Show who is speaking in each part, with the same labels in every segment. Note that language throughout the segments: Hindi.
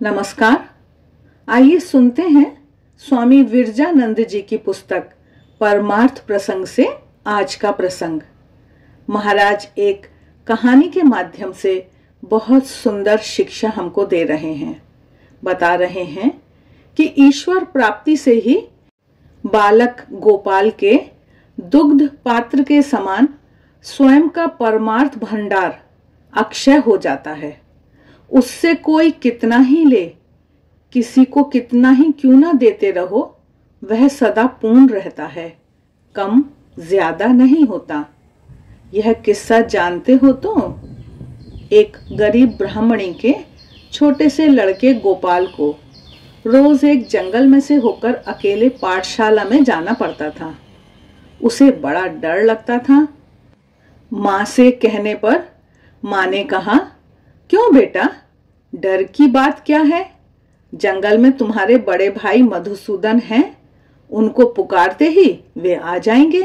Speaker 1: नमस्कार। आइए सुनते हैं स्वामी विरजानंद जी की पुस्तक परमार्थ प्रसंग से आज का प्रसंग। महाराज एक कहानी के माध्यम से बहुत सुंदर शिक्षा हमको दे रहे हैं। बता रहे हैं कि ईश्वर प्राप्ति से ही बालक गोपाल के दुग्ध पात्र के समान स्वयं का परमार्थ भंडार अक्षय हो जाता है। उससे कोई कितना ही ले, किसी को कितना ही क्यों ना देते रहो, वह सदा पूर्ण रहता है, कम ज्यादा नहीं होता। यह किस्सा जानते हो तो? एक गरीब ब्राह्मणी के छोटे से लड़के गोपाल को रोज एक जंगल में से होकर अकेले पाठशाला में जाना पड़ता था। उसे बड़ा डर लगता था। माँ से कहने पर माँ ने कहा, क्यों बेटा, डर की बात क्या है? जंगल में तुम्हारे बड़े भाई मधुसूदन हैं, उनको पुकारते ही वे आ जाएंगे।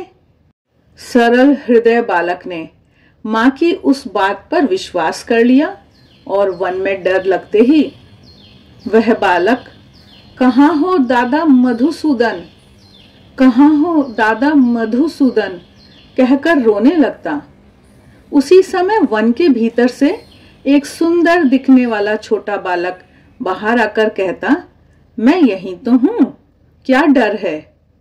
Speaker 1: सरल हृदय बालक ने माँ की उस बात पर विश्वास कर लिया और वन में डर लगते ही वह बालक, कहाँ हो दादा मधुसूदन, कहाँ हो दादा मधुसूदन कहकर रोने लगता। उसी समय वन के भीतर से एक सुंदर दिखने वाला छोटा बालक बाहर आकर कहता, मैं यहीं तो हूं, क्या डर है?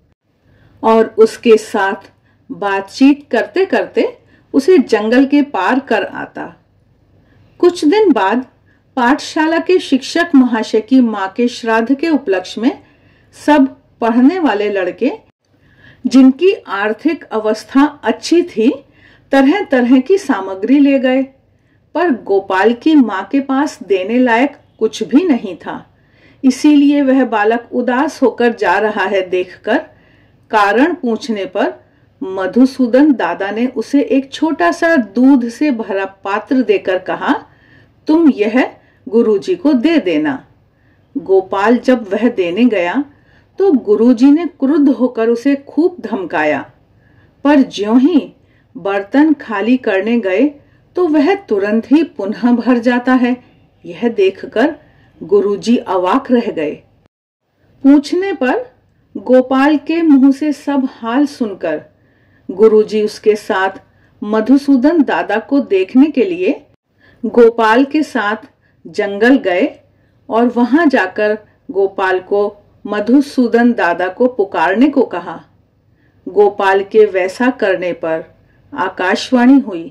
Speaker 1: और उसके साथ बातचीत करते करते उसे जंगल के पार कर आता। कुछ दिन बाद पाठशाला के शिक्षक महाशय की मां के श्राद्ध के उपलक्ष्य में सब पढ़ने वाले लड़के, जिनकी आर्थिक अवस्था अच्छी थी, तरह तरह की सामग्री ले गए, पर गोपाल की मां के पास देने लायक कुछ भी नहीं था। इसीलिए वह बालक उदास होकर जा रहा है देखकर कारण पूछने पर मधुसूदन दादा ने उसे एक छोटा सा दूध से भरा पात्र देकर कहा, तुम यह गुरुजी को दे देना। गोपाल जब वह देने गया तो गुरुजी ने क्रुद्ध होकर उसे खूब धमकाया, पर ज्यों ही बर्तन खाली करने गए तो वह तुरंत ही पुनः भर जाता है। यह देखकर गुरुजी अवाक रह गए। पूछने पर गोपाल के मुंह से सब हाल सुनकर गुरुजी उसके साथ मधुसूदन दादा को देखने के लिए गोपाल के साथ जंगल गए और वहां जाकर गोपाल को मधुसूदन दादा को पुकारने को कहा। गोपाल के वैसा करने पर आकाशवाणी हुई,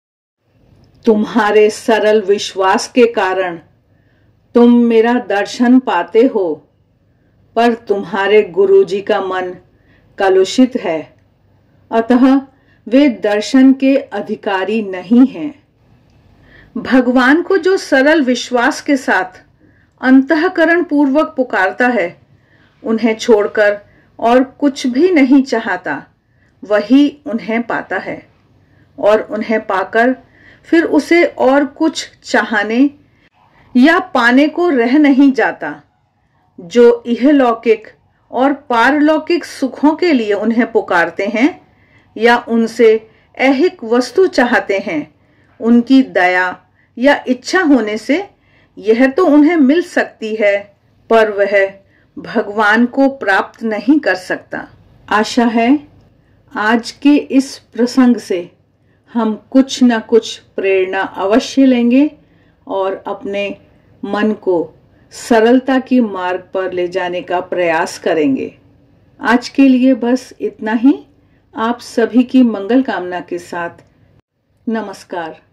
Speaker 1: तुम्हारे सरल विश्वास के कारण तुम मेरा दर्शन पाते हो, पर तुम्हारे गुरुजी का मन कलुषित है, अतः वे दर्शन के अधिकारी नहीं हैं। भगवान को जो सरल विश्वास के साथ अंतःकरण पूर्वक पुकारता है, उन्हें छोड़कर और कुछ भी नहीं चाहता, वही उन्हें पाता है, और उन्हें पाकर फिर उसे और कुछ चाहने या पाने को रह नहीं जाता। जो इहलौकिक और पारलौकिक सुखों के लिए उन्हें पुकारते हैं या उनसे ऐहिक वस्तु चाहते हैं, उनकी दया या इच्छा होने से यह तो उन्हें मिल सकती है, पर वह भगवान को प्राप्त नहीं कर सकता। आशा है आज के इस प्रसंग से हम कुछ न कुछ प्रेरणा अवश्य लेंगे और अपने मन को सरलता की मार्ग पर ले जाने का प्रयास करेंगे। आज के लिए बस इतना ही। आप सभी की मंगल कामना के साथ नमस्कार।